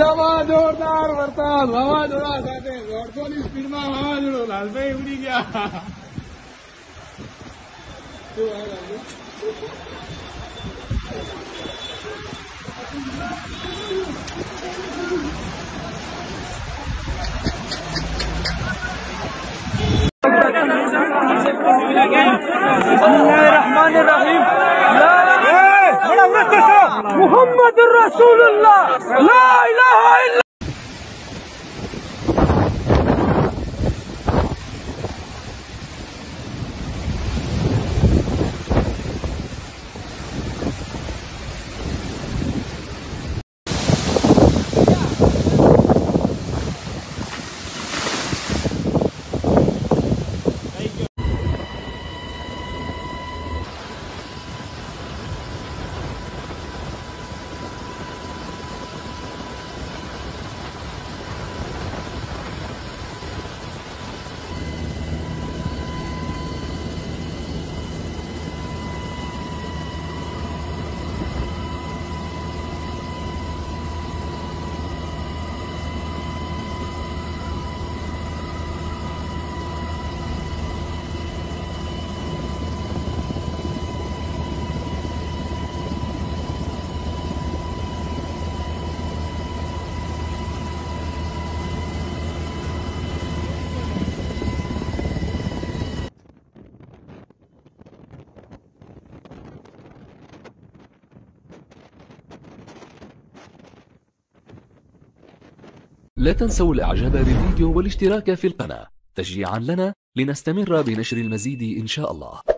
હવા જોરદાર વરસાદ વાવાઝોડા સાથે 150 ની સ્પીડમાં વાવાઝોડું લાલભાઈ ઉડી ગયા. محمد رسول الله لا اله الا لا تنسوا الاعجاب بالفيديو والاشتراك في القناة تشجيعا لنا لنستمر بنشر المزيد إن شاء الله.